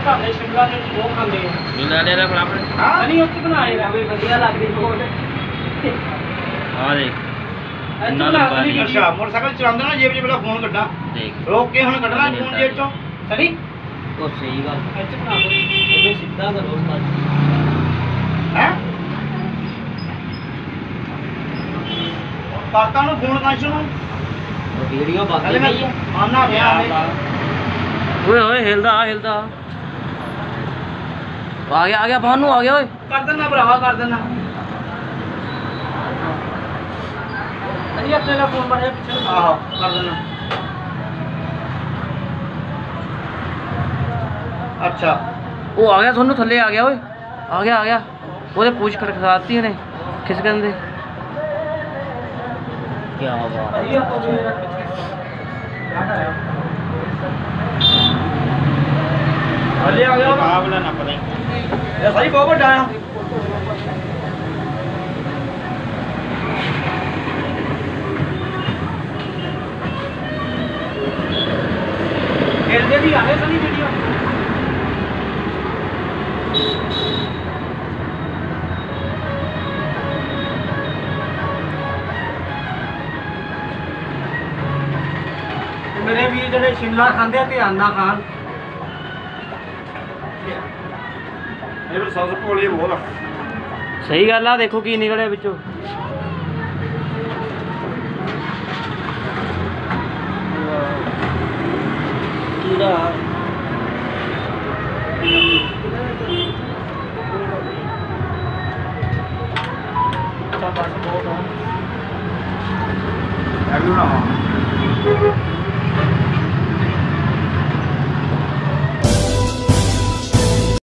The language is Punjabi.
ਘਰ ਸ਼ਿਮਲਾ ਦੇ ਉਹ ਖਾਂਦੇ ਆ ਲੈ ਲੈ ਲੈ ਫੜਾ ਹਾਂ ਨਹੀਂ ਉੱਥੇ ਬਣਾਏ ਆ ਵਧੀਆ ਲੱਗਦੀ ਕੋਟ ਆ ਦੇਖ ਇੰਨਾ ਲੰਬਾ ਨਹੀਂ ਅੱਛਾ ਮੋਟਰਸਾਈਕਲ ਚਲਾਉਂਦਾ ਨਾ ਜੇਬ 'ਚ ਪਹਿਲਾਂ ਫੋਨ ਕੱਢਾਂ ਦੇਖ ਰੋਕ ਕੇ ਹੁਣ ਕੱਢਣਾ ਫੋਨ ਜੇਬ 'ਚੋਂ ਸਣੀ ਉਹ ਸਹੀ ਗੱਲ ਇੱਥੇ ਬਣਾ ਦੋ ਇਹ ਸਿੱਧਾ ਕਰੋ ਉਸਤਾਦ ਹੈ ਕਰਤਾ ਨੂੰ ਫੋਨ ਕਾਂਸ਼ੂ ਨੂੰ ਵੀਡੀਓ ਹਲੇ ਮੈਂ ਆਨਾ ਪਿਆ ਓਏ ਓਏ ਹਿਲਦਾ ਆ ਗਿਆ ਭਾਨੂ ਆ ਗਿਆ ਓਏ ਕਰ ਦੇਣਾ ਭਰਾਵਾ ਕਰ ਦੇਣਾ ਅਜੀ ਆਪਣੇ ਦਾ ਫੋਨ ਬਣਿਆ ਪਿੱਛੇ ਆਹੋ ਕਰ ਦੇਣਾ ਅੱਛਾ ਉਹ ਆ ਗਿਆ ਤੁਹਾਨੂੰ ਥੱਲੇ ਆ ਗਿਆ ਓਏ ਆ ਗਿਆ ਉਹਦੇ ਪੂਛ ਖੜਖੜਾਤੀ ਉਹਨੇ ਖਿਸਕਣ ਦੇ ਕੀ ਬਾਤ ਅਜੀ ਆਪਾਂ ਵੀ ਹਲੇ ਆ ਗਿਆ ਮੁਕਾਬਲਾ ਨਾ ਪਤਾ ਇਹ ਸਹੀ ਬਹੁਤ ਵੱਡਾ ਆ ਹਿਲਦੇ ਵੀ ਆਵੇ ਸਣੀ ਵੀਡੀਓ ਮੇਰੇ ਵੀਰ ਜਿਹੜੇ ਸ਼ਿਮਲਾ ਖਾਂਦੇ ਆ ਧਿਆਨ ਨਾਲ ਖਾਣ ਇਹ ਸੌਸ ਭੋਲੀ ਬਹੁਤ ਆ ਸਹੀ ਗੱਲ ਆ ਦੇਖੋ ਕੀ ਨਿਕਲਿਆ ਵਿੱਚੋਂ ਕੀੜਾ ਤਾਂ ਬਸ ਬਹੁਤ ਆ ਐਗਲੂ ਨਾ